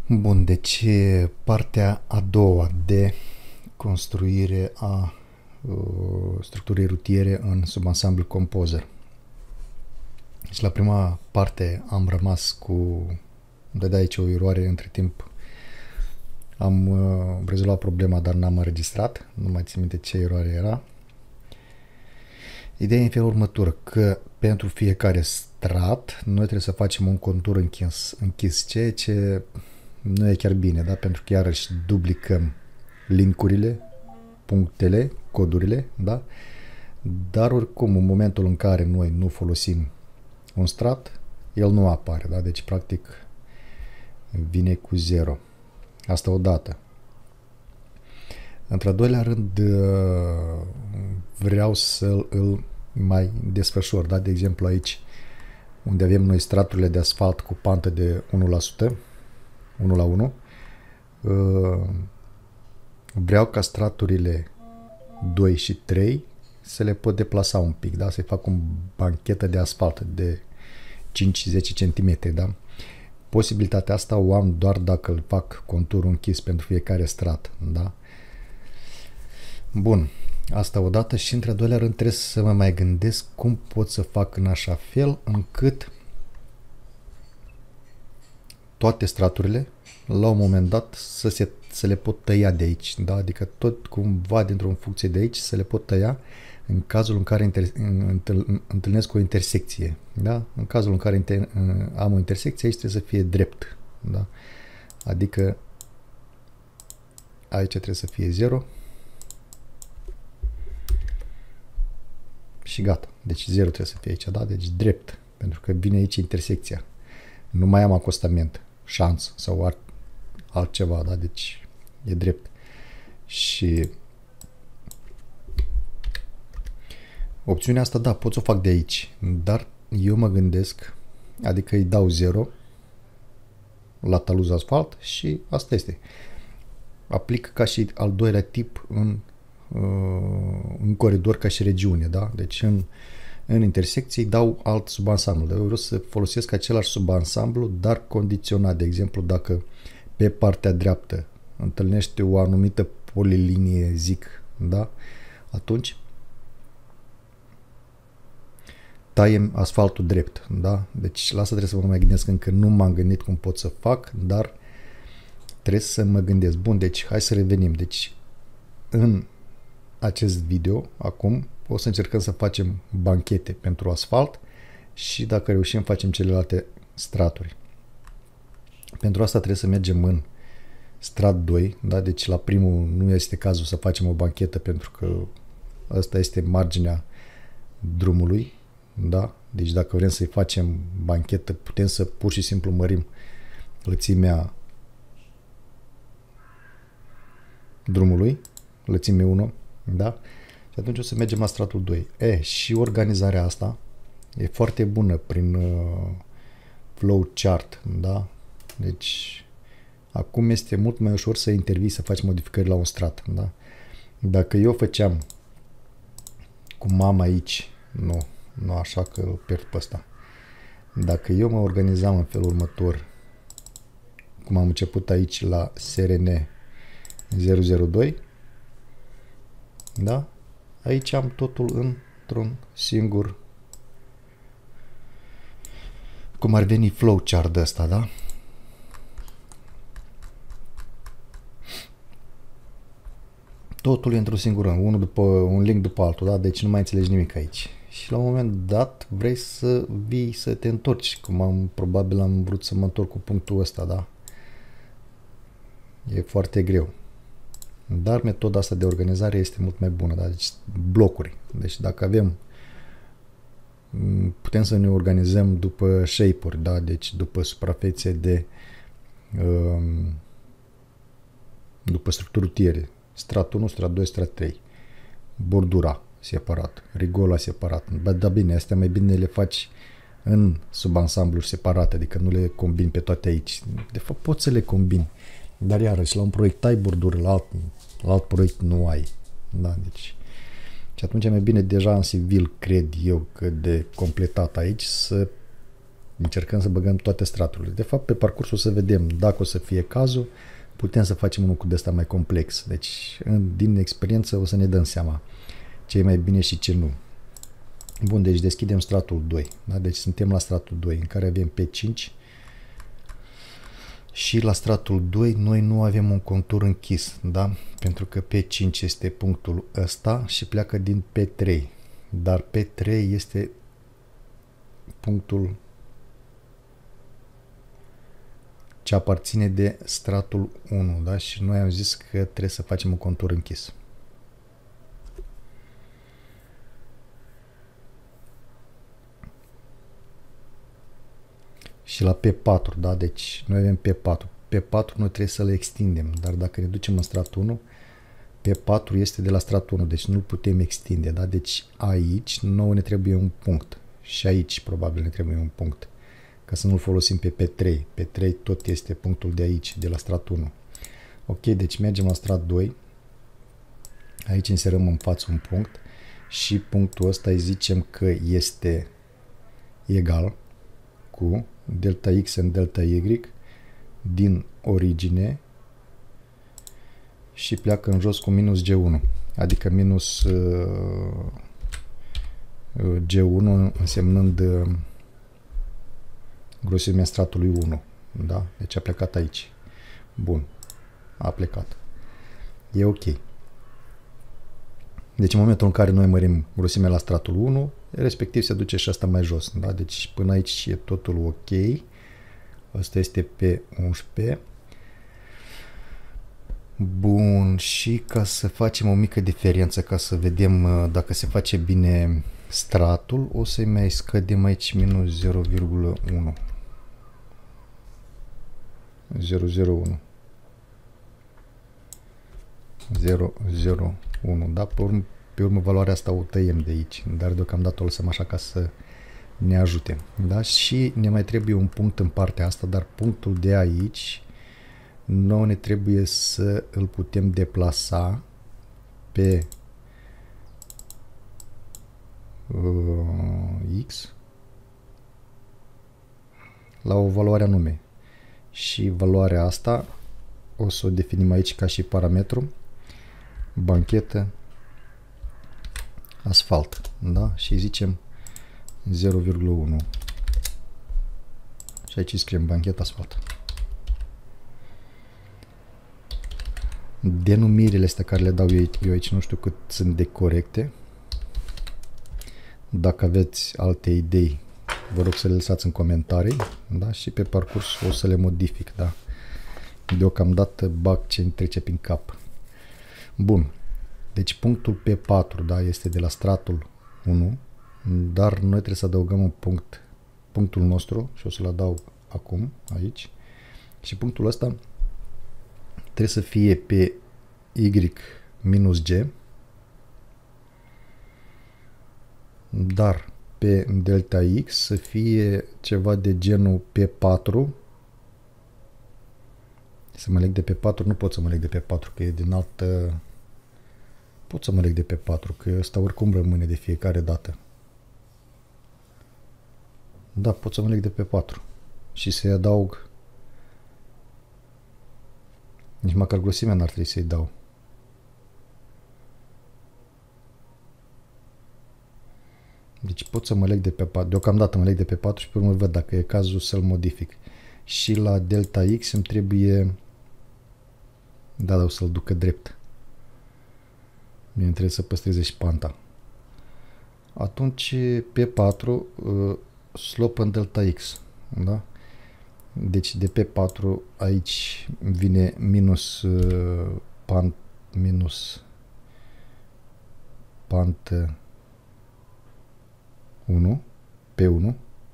Bun, deci partea a doua de construire a structurii rutiere în subansamblu Composer. Și la prima parte am rămas cu... de aici o eroare între timp. Am rezolvat problema, dar n-am înregistrat. Nu mai țin minte ce eroare era. Ideea e în felul următor, că pentru fiecare strat noi trebuie să facem un contur închis, ceea ce nu e chiar bine, da? Pentru că iarăși duplicăm linkurile, punctele, codurile, da? Dar oricum, în momentul în care noi nu folosim un strat, el nu apare, da? Deci practic vine cu 0. Asta odată. Într-al doilea rând, vreau să îl mai desfășor, da? De exemplu aici, unde avem noi straturile de asfalt cu pantă de 1%, 1 la 1, vreau ca straturile 2 și 3 să le pot deplasa un pic, da? Să-i fac o banchetă de asfalt de 5-10 cm, da? Posibilitatea asta o am doar dacă îl fac conturul închis pentru fiecare strat, da? Bun, asta odată și într-al doilea rând trebuie să mă mai gândesc cum pot să fac în așa fel încât toate straturile la un moment dat să le pot tăia de aici, da? Adică tot cumva dintr-o funcție de aici să le pot tăia în cazul în care întâlnesc o intersecție, da? În cazul în care am o intersecție, aici trebuie să fie drept, da? Adică aici trebuie să fie 0 și gata. Deci 0 trebuie să fie aici, da? Deci drept, pentru că vine aici intersecția. Nu mai am acostament, șanț sau altceva, da? Deci e drept. Și opțiunea asta, da, pot să o fac de aici, dar eu mă gândesc, adică îi dau 0 la taluz asfalt și asta este. Aplic ca și al doilea tip în coridor ca și regiune, da? Deci în intersecție îi dau alt subansamblu. Eu vreau să folosesc același subansamblu, dar condiționat. De exemplu, dacă pe partea dreaptă întâlnește o anumită polilinie, zic, da? Atunci taiem asfaltul drept, da? Deci la asta trebuie să mă mai gândesc, încă nu m-am gândit cum pot să fac, dar trebuie să mă gândesc. Bun, deci hai să revenim. Deci în acest video, acum, o să încercăm să facem banchete pentru asfalt și dacă reușim facem celelalte straturi. Pentru asta trebuie să mergem în strat 2, da? Deci la primul nu este cazul să facem o banchetă pentru că asta este marginea drumului, da? Deci dacă vrem să-i facem banchetă, putem să pur și simplu mărim lățimea drumului, lățime 1, da? Și atunci o să mergem la stratul 2. Și organizarea asta e foarte bună prin flowchart, da? Deci acum este mult mai ușor să intervii, să faci modificări la un strat, da? Dacă eu făceam cum am aici, nu așa că îl pierd pe ăsta. Dacă eu mă organizam în felul următor, cum am început aici la SRN 002, da? Aici am totul într-un singur, cum ar veni flowchart de ăsta, da? Totul e într-un singur rând, un link după altul, da? Deci nu mai înțelegi nimic aici. Și la un moment dat vrei să vii să te întorci, cum probabil am vrut să mă întorc cu punctul ăsta, da? E foarte greu. Dar metoda asta de organizare este mult mai bună, da? Deci blocuri. Deci dacă avem, putem să ne organizăm după shape-uri, da? Deci după suprafețe după structuri rutiere. Strat 1, strat 2, strat 3. Bordura separat, rigola separat. Dar bine, astea mai bine le faci în subansambluri separate, adică nu le combini pe toate aici. De fapt poți să le combini, dar iarăși la un proiect ai borduri, la alt proiect nu ai. Da, deci. Și atunci e mai bine deja în civil, cred eu, că de completat aici să Încercăm să băgăm toate straturile. De fapt, pe parcurs o să vedem dacă o să fie cazul, putem să facem unul cu de ăsta mai complex. Deci, din experiență o să ne dăm seama ce e mai bine și ce nu. Bun, deci deschidem stratul 2. Da? Deci suntem la stratul 2, în care avem P5 și la stratul 2 noi nu avem un contur închis, da? Pentru că P5 este punctul ăsta și pleacă din P3, dar P3 este punctul ce aparține de stratul 1, da? Și noi am zis că trebuie să facem un contur închis. Și la P4, da? Deci noi avem P4. P4 noi trebuie să le extindem, dar dacă ne ducem în stratul 1, P4 este de la stratul 1, deci nu-l putem extinde, da? Deci aici nouă ne trebuie un punct și aici probabil ne trebuie un punct, ca să nu-l folosim pe P3. P3 tot este punctul de aici, de la stratul 1. Ok, deci mergem la strat 2, aici inserăm în față un punct și punctul ăsta îi zicem că este egal cu delta x în delta y din origine și pleacă în jos cu minus G1, adică minus G1 însemnând grosimea stratului 1, da? Deci a plecat aici. Bun, a plecat. E ok. Deci în momentul în care noi mărim grosimea la stratul 1, respectiv se duce și asta mai jos, da? Deci până aici e totul ok. Asta este P11. Bun, și ca să facem o mică diferență, ca să vedem dacă se face bine stratul, o să-i mai scădem aici minus 0,1. 001. 001, da? Pe urmă valoarea asta o tăiem de aici, dar deocamdată o lăsăm așa ca să ne ajute, da? Și ne mai trebuie un punct în partea asta, dar punctul de aici nouă ne trebuie să îl putem deplasa pe x la o valoare anume. Și valoarea asta o să o definim aici ca și parametru banchetă asfalt, da? Și zicem 0,1 și aici scriem banchetă asfalt. Denumirile astea care le dau eu aici nu știu cât sunt de corecte. Dacă aveți alte idei, vă rog să le lăsați în comentarii, da? Și pe parcurs o să le modific, da? Deocamdată bag ce îmi trece prin cap. Bun. Deci punctul P4, da, este de la stratul 1, dar noi trebuie să adăugăm un punct, punctul nostru, și o să-l adaug acum, aici. Și punctul ăsta trebuie să fie pe Y minus G, dar pe delta X să fie ceva de genul P4. Să mă leg de P4, nu pot să mă leg de P4, că e din altă... Pot să mă leg de P4, că ăsta oricum rămâne de fiecare dată. Da, pot să mă leg de P4 și să-i adaug. Nici măcar grosimea n-ar trebui să-i dau. Deci pot să mă leg de P4, deocamdată mă leg de P4 și pe urmă văd dacă e cazul să-l modific. Și la delta X îmi trebuie... Da, o să-l ducă drept. Bine, trebuie să păstreze și panta. Atunci P4 slope în delta X, da? Deci de P4 aici vine minus pant 1, P1,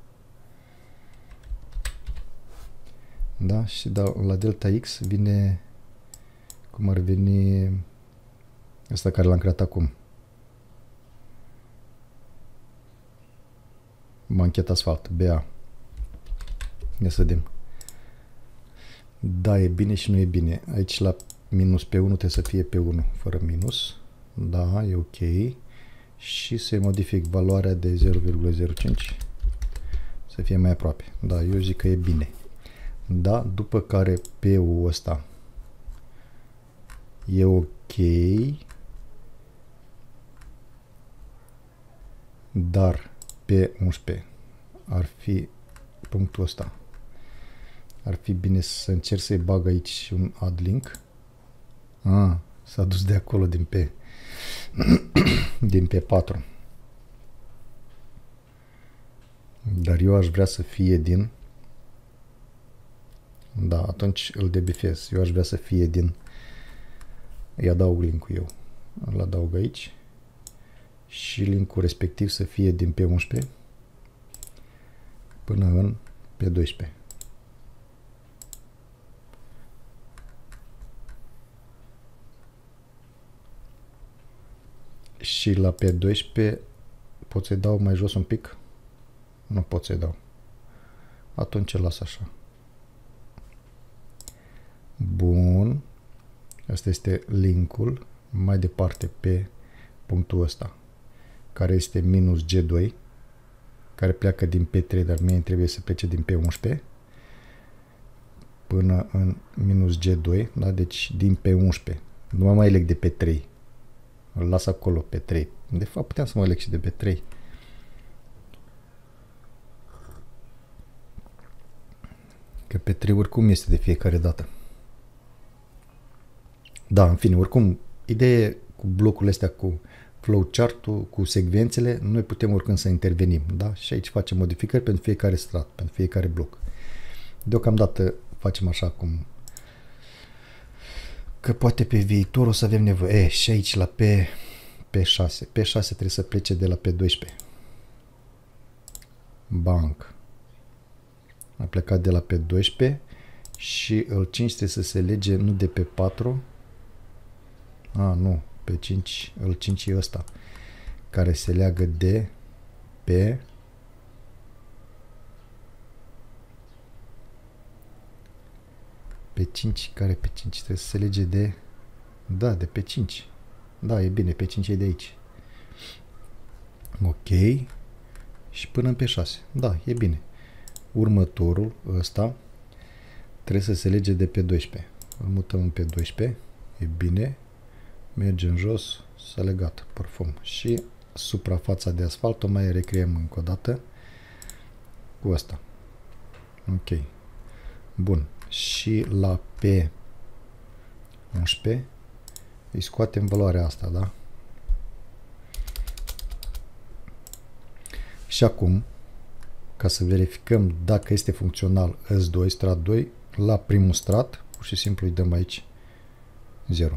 da? Și la delta X vine, cum ar veni, ăsta care l-am creat acum, banchetă asfalt, BA. Ia să vedem. Da, e bine și nu e bine. Aici la minus P1 trebuie să fie P1 fără minus. Da, e ok. Și să modific valoarea de 0,05 să fie mai aproape. Da, eu zic că e bine. Da, după care P-ul ăsta e ok, dar P11 ar fi punctul ăsta. Ar fi bine să încerc să-i bag aici un add link. S-a dus de acolo din P. Din P4. Dar eu aș vrea să fie din... Da, atunci îl debifez. Eu aș vrea să fie din... Îi adaug link-ul eu. Îl adaug aici. Și link-ul respectiv să fie din P11 până în P12. Și la P12 pot să-i dau mai jos un pic? Nu pot să-i dau. Atunci las așa. Bun. Asta este linkul. Mai departe pe punctul ăsta, care este minus G2, care pleacă din P3, dar mie trebuie să plece din P11 până în minus G2, da? Deci din P11. Nu mă mai leg de P3. Îl las acolo pe 3. De fapt, puteam să mă leg și de pe 3. Că pe 3 oricum este de fiecare dată. Da, în fine, oricum, ideea cu blocurile astea, cu flowchart-ul, cu secvențele, noi putem oricând să intervenim, da? Și aici facem modificări pentru fiecare strat, pentru fiecare bloc. Deocamdată facem așa cum... Că poate pe viitor o să avem nevoie. Și aici la P6. P6 trebuie să plece de la P12. Banc. A plecat de la P12 și îl 5 trebuie să se lege nu de P4. Nu. P5. Îl 5 e ăsta. Care se leagă de P... P5, care P5? Trebuie să se lege de... Da, de P5. Da, e bine, P5 e de aici. Ok. Și până în P6. Da, e bine. Următorul, ăsta, trebuie să se lege de P12. Îl mutăm în P12. E bine. Mergem jos. S-a legat. Parfum. Și suprafața de asfalt o mai recreăm încă o dată cu ăsta. Ok. Bun. Și la P11 îi scoatem valoarea asta, da? Și acum, ca să verificăm dacă este funcțional S2, strat 2, la primul strat, pur și simplu îi dăm aici 0.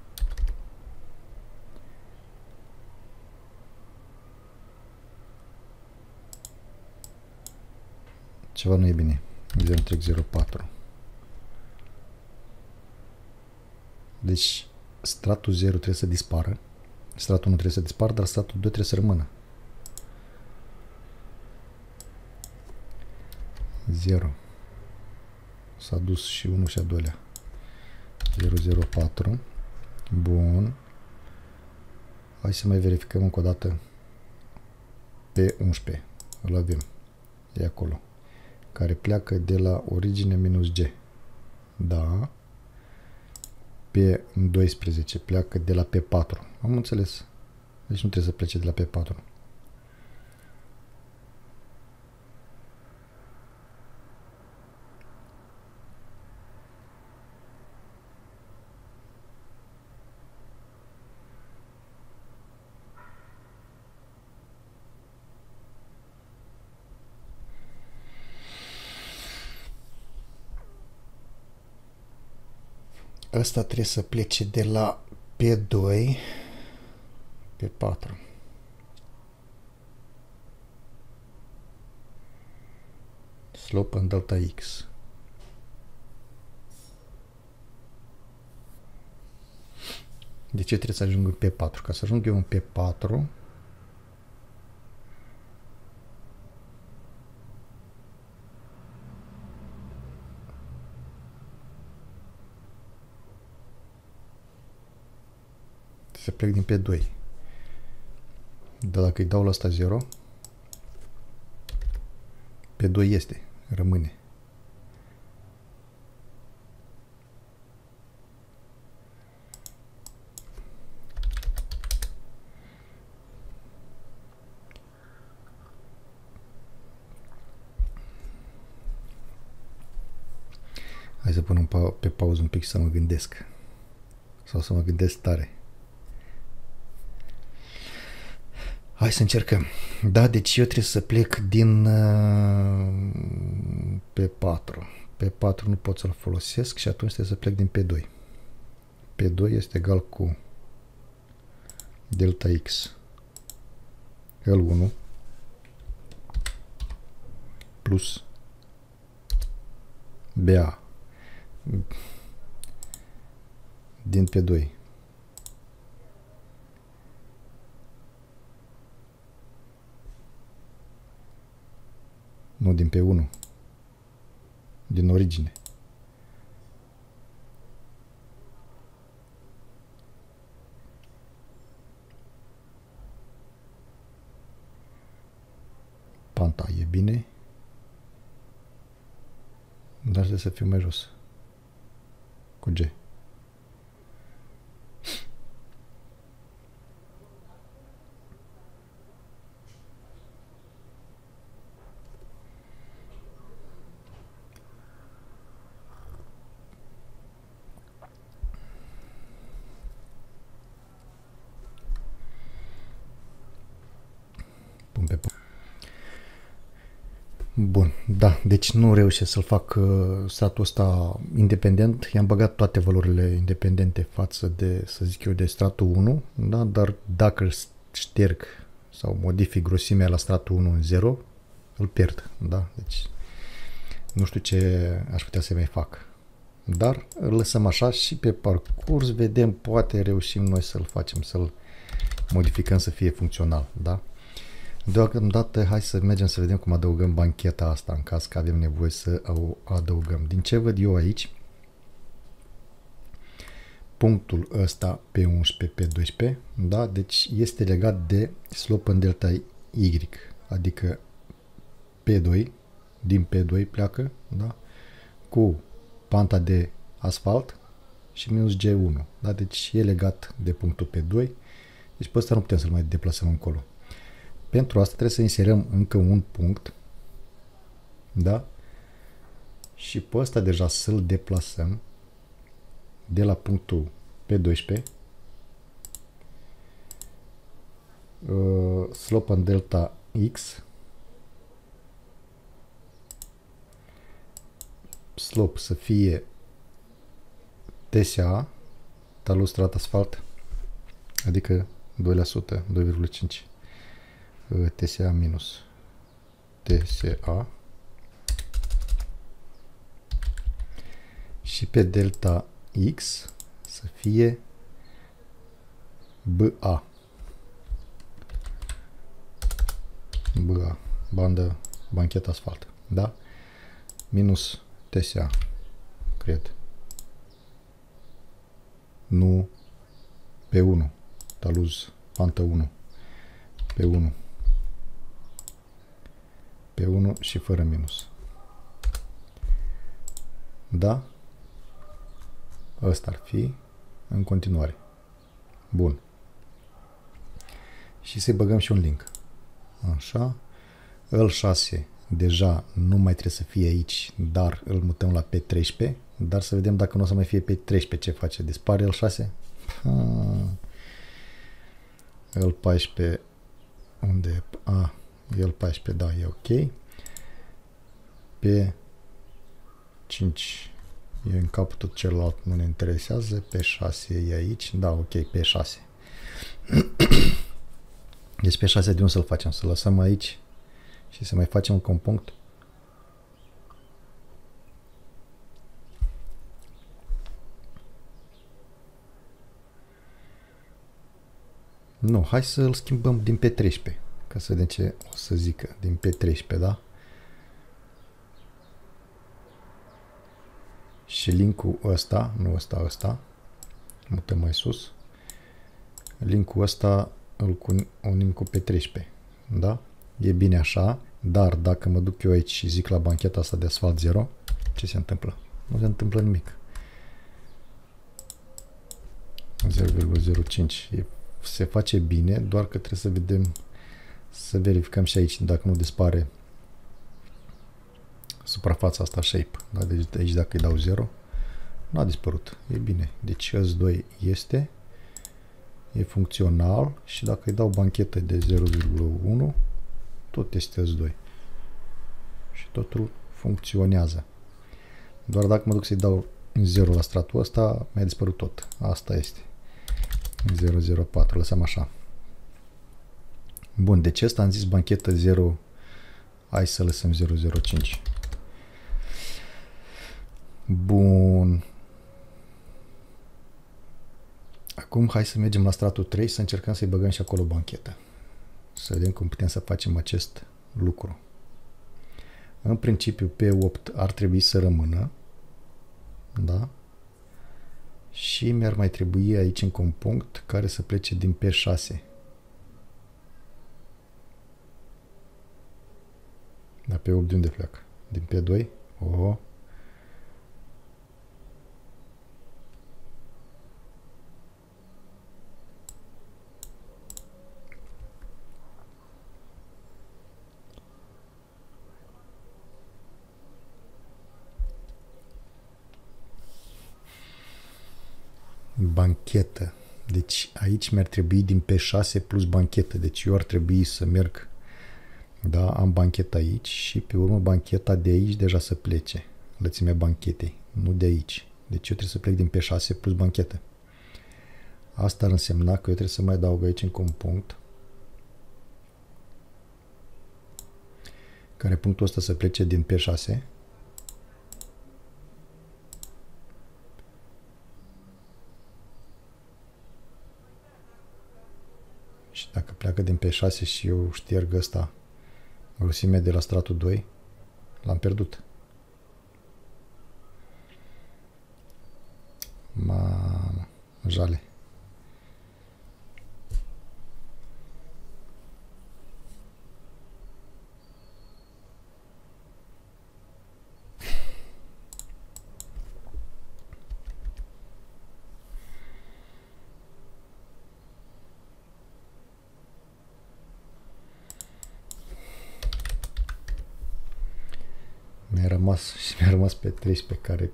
Ceva nu e bine. 0,04. Deci stratul 0 trebuie să dispară. Stratul 1 trebuie să dispară, dar stratul 2 trebuie să rămână. 0. S-a dus și 1 și a doilea. 0,04. Bun. Hai să mai verificăm încă o dată pe 11. Îl avem. E acolo. Care pleacă de la origine minus G. Da. P 12 pleacă de la P4. Am înțeles. Deci nu trebuie să plece de la P4. Ăsta trebuie să plece de la P2 P4. Slope în delta X. De ce trebuie să ajung în P4? Ca să ajung eu în P4, să plec din P2. Dar dacă îi dau la asta 0, Pe 2 este, rămâne. Hai să punem pe pauză un pic să mă gândesc. Sau să mă gândesc tare. Hai să încercăm. Da, deci eu trebuie să plec din P4. P4 nu pot să-l folosesc și atunci trebuie să plec din P2. P2 este egal cu delta X L1 plus BA din P2. Nu din P1. Din origine. Panta e bine. Dar trebuie să fiu mai jos. Cu G. Pun pe Bun, da, deci nu reușesc să-l fac statul ăsta independent. I-am băgat toate valorile independente față de, să zic eu, de stratul 1, da? Dar dacă șterg sau modific grosimea la stratul 1 în 0, îl pierd, da? Deci nu știu ce aș putea să mai fac. Dar îl lăsăm așa și pe parcurs vedem, poate reușim noi să-l facem, să-l modificăm să fie funcțional, da? Deocamdată, hai să mergem să vedem cum adăugăm bancheta asta în caz că avem nevoie să o adăugăm. Din ce văd eu aici, punctul ăsta P11, P12, da? Deci este legat de slope în delta Y, adică P2, din P2 pleacă, da? Cu panta de asfalt și minus G1, da? Deci e legat de punctul P2, deci pe ăsta nu putem să-l mai deplasăm încolo. Pentru asta trebuie să inserăm încă un punct, da? Și pe ăsta deja să-l deplasăm de la punctul P12, slope în delta X, slope să fie TSA, talul strat asfalt, adică 2%, 2,5%. TSA minus TSA și pe delta X să fie BA. BA, banchetă asfalt, da? Minus TSA, cred. Nu P1, taluz, pantă 1. P1. P1 și fără minus. Da? Ăsta ar fi în continuare. Bun. Și să-i băgăm și un link. Așa. L6 deja nu mai trebuie să fie aici, dar îl mutăm la P13. Dar să vedem dacă nu o să mai fie P13 ce face. Dispare L6? L14 unde? A, L14, da, e ok. P5 e în capătul celălalt, nu ne interesează. P6 e aici, da, ok, P6. Deci P6 de unde să-l facem? Să lăsăm aici și să mai facem încă un punct. Nu, hai să-l schimbăm din P13, ca să vedem ce o să zică. Din P13, da? Și linkul ăsta, nu ăsta, mutăm mai sus. Linkul ăsta îl unim cu P13, da? E bine așa. Dar dacă mă duc eu aici și zic la bancheta asta de asfalt 0, ce se întâmplă? Nu se întâmplă nimic. 0,05. Se face bine, doar că trebuie să vedem, să verificăm și aici dacă nu dispare suprafața asta shape. Da? Deci aici dacă îi dau 0, nu a dispărut. E bine. Deci S2 este, e funcțional și dacă îi dau banchetă de 0,1, tot este S2. Și totul funcționează. Doar dacă mă duc să-i dau 0 la stratul ăsta, mi-a dispărut tot. Asta este. 004. Lăsăm așa. Bun, deci ăsta am zis banchetă 0. Hai să lăsăm 005. Bun. Acum hai să mergem la stratul 3 să încercăm să-i băgăm și acolo banchetă. Să vedem cum putem să facem acest lucru. În principiu P8 ar trebui să rămână. Da? Și mi-ar mai trebui aici încă un punct care să plece din P6. Dar P8 de unde pleacă? Din P2? Oh. Banchetă. Deci aici mi-ar trebui din P6 plus banchetă. Deci eu ar trebui să merg, da, am banchetă aici și pe urmă bancheta de aici deja să plece. Lățimea banchetei, nu de aici. Deci eu trebuie să plec din P6 plus banchetă. Asta ar însemna că eu trebuie să mai adaug aici încă un punct. Care punctul ăsta să plece din P6. Și dacă pleacă din P6 și eu șterg ăsta, grosimea de la stratul 2, l-am pierdut. Mamă, jale. Mi-a rămas pe 13 care...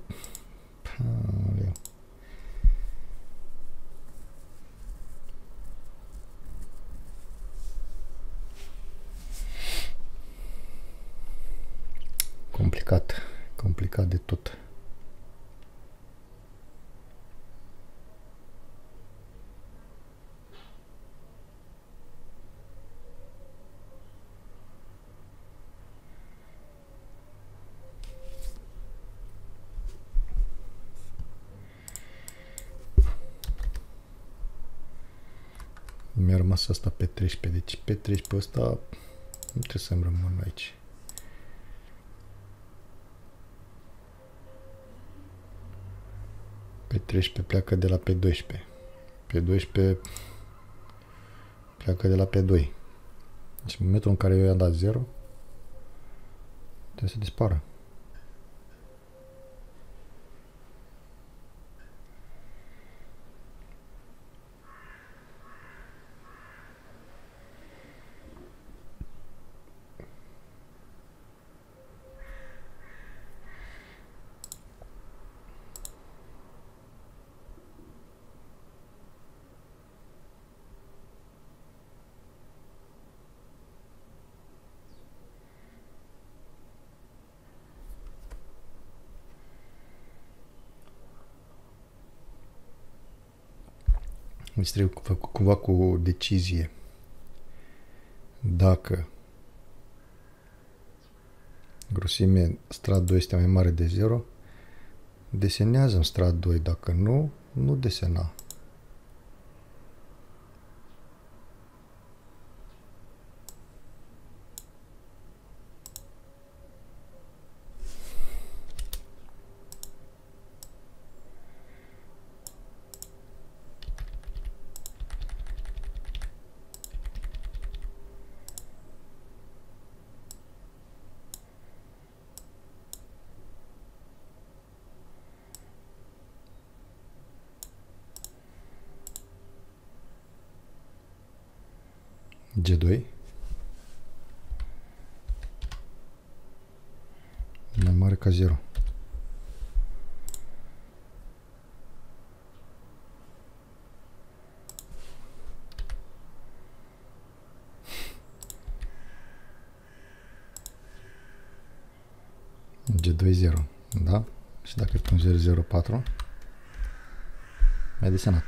Complicat de tot. Mi-a rămas asta pe 13, deci pe 13 ăsta nu trebuie să-mi rămân aici. Pe 13 pleacă de la pe 12. Pe 12 pleacă de la pe 2. Deci în momentul în care eu i-am dat 0, trebuie să dispară. Deci trebuie făcut cumva cu decizie. Dacă grosimea strat 2 este mai mare de 0, desenează în strat 2. Dacă nu, nu desena. G2 mai mare ca 0. G2 0, da? Și dacă pun 0 0 4 mi-a desenat-o.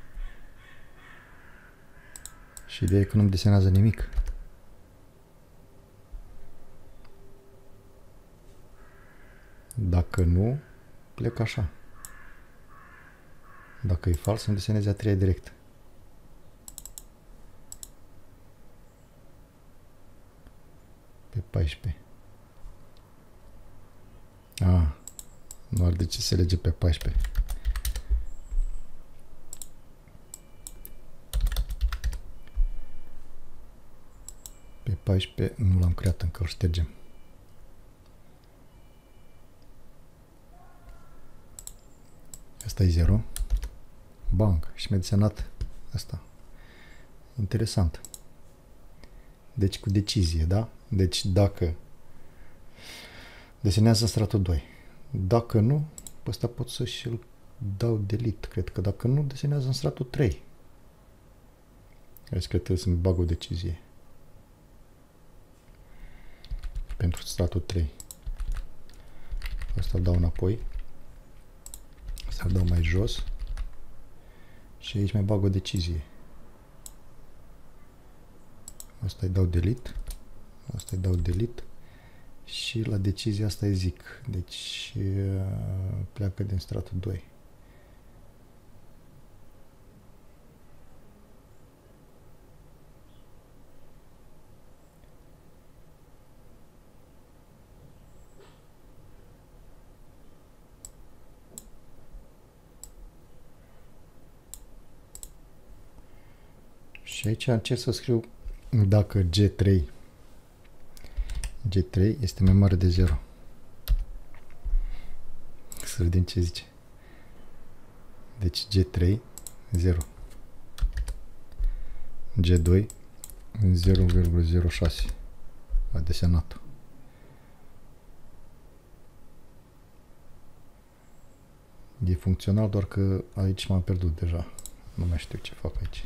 Și ideea e că nu-mi desenează nimic. Dacă nu, plec așa. Dacă e fals, îmi deseneze a treia direct. Pe 14. Nu ar de ce se lege pe 14. Pe 14 nu l-am creat încă, îl ștergem. Asta e 0. Bang. Și mi-a desenat asta. Interesant. Deci cu decizie, da? Deci dacă desenează în stratul 2. Dacă nu, pe ăsta pot să și-l dau delete. Cred că dacă nu, desenează în stratul 3. Aici cred că trebuie să-mi bag o decizie. Pentru stratul 3. Asta dau înapoi. Asta dau mai jos. Și aici mai bag o decizie. Asta îi dau delete. Asta îi dau delete. Și la decizia asta îi zic. Deci pleacă din stratul 2. Și aici încerc să scriu dacă G3 este mai mare de 0. Să vedem ce zice. Deci G3 0. G2 0,06. A desenat-o. E funcțional, doar că aici m-am pierdut deja. Nu mai știu ce fac aici.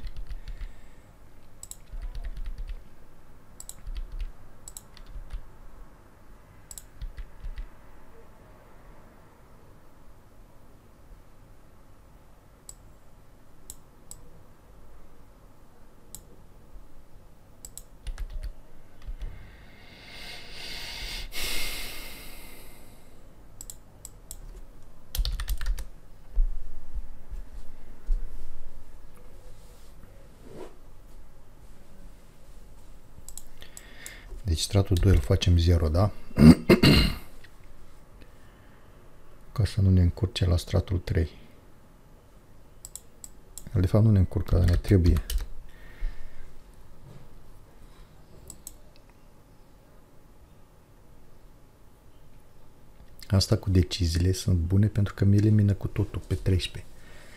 Deci stratul 2 îl facem 0, da? Ca să nu ne încurce la stratul 3. De fapt nu ne încurcă, ne trebuie. Asta cu deciziile sunt bune pentru că mi elimină cu totul pe 13.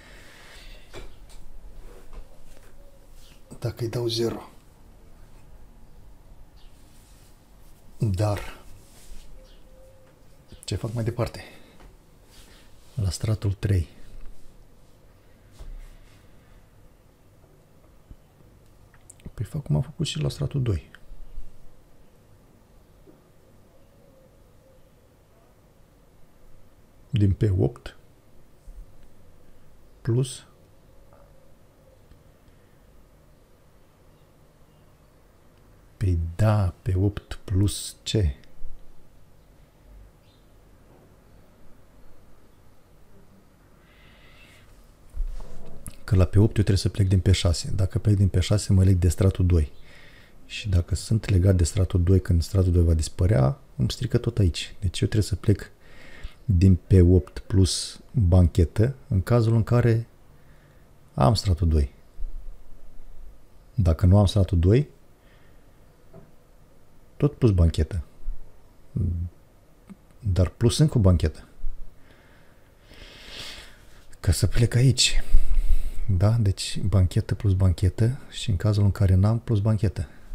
Dacă îi dau 0. Dar ce fac mai departe? La stratul 3. Păi fac cum am făcut și la stratul 2. Din P8 plus Păi da, P8 plus ce? Că la P8 eu trebuie să plec din P6. Dacă plec din P6, mă leg de stratul 2. Și dacă sunt legat de stratul 2, când stratul 2 va dispărea, îmi strică tot aici. Deci eu trebuie să plec din P8 plus banchetă, în cazul în care am stratul 2. Dacă nu am stratul 2, tot plus banchetă. Dar plus încă o banchetă. Ca să plec aici. Da? Deci banchetă plus banchetă și în cazul în care n-am plus banchetă.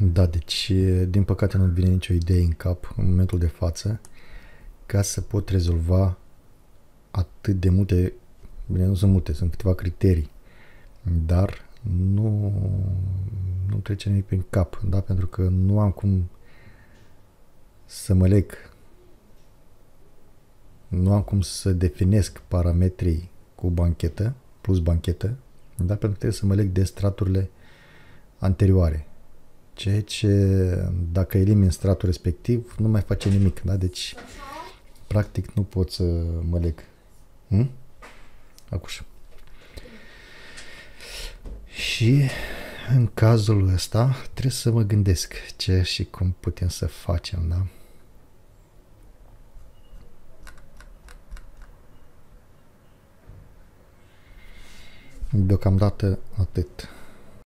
Da, deci din păcate nu vine nicio idee în cap în momentul de față ca să pot rezolva atât de multe, bine, nu sunt multe, sunt câteva criterii, dar nu trece nimic prin cap, da? Pentru că nu am cum să mă leg, nu am cum să definesc parametrii cu banchetă, plus banchetă, da? Pentru că trebuie să mă leg de straturile anterioare. Ceea ce, dacă elimin stratul respectiv, nu mai face nimic, da? Deci, practic, nu pot să mă leg. Acuș. Și în cazul ăsta trebuie să mă gândesc ce și cum putem să facem, da? Deocamdată atât.